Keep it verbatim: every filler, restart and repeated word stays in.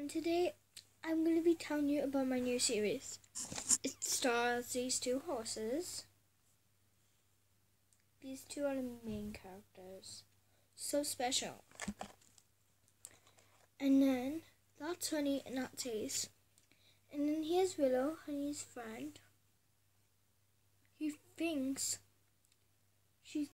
and today I'm going to be telling you about my new series. It stars these two horses. These two are the main characters. So special. And then that's Honey and that's Ace. And then here's Willow, Honey's friend. He thinks